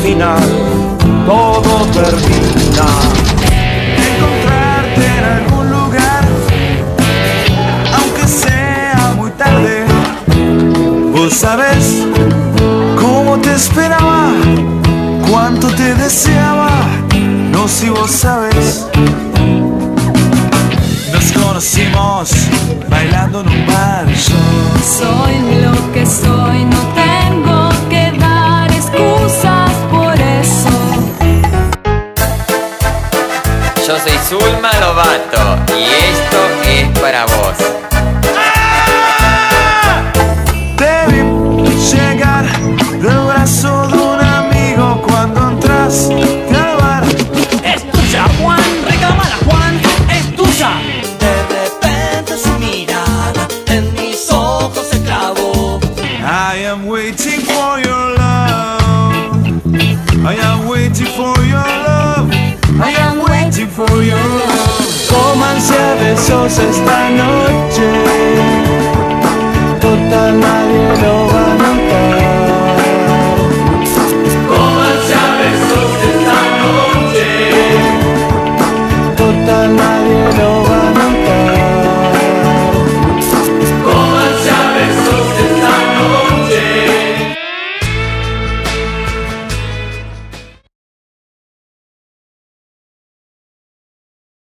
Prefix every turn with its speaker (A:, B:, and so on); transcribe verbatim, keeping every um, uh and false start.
A: final todo termina. Encontrarte en algún lugar, aunque sea muy tarde. Vos sabés cómo te esperaba, cuánto te deseaba. No, si vos sabés. Nos conocimos bailando en un bar. Yo
B: soy lo que soy, no tengo que dar excusas por eso.
C: Yo soy Zulma Lobato y esto es para vos.
A: ¡Ah! Te vi llegar del brazo de un amigo cuando entraste al bar.
D: Es tuya, Juan, reclámala, Juan, es tuya.
E: De repente su mirada en mis ojos se clavó.
A: I am waiting for your love. I am waiting for your love. I am waiting for your love. Cómanse a besos esta noche. Total nadie lo va a notar.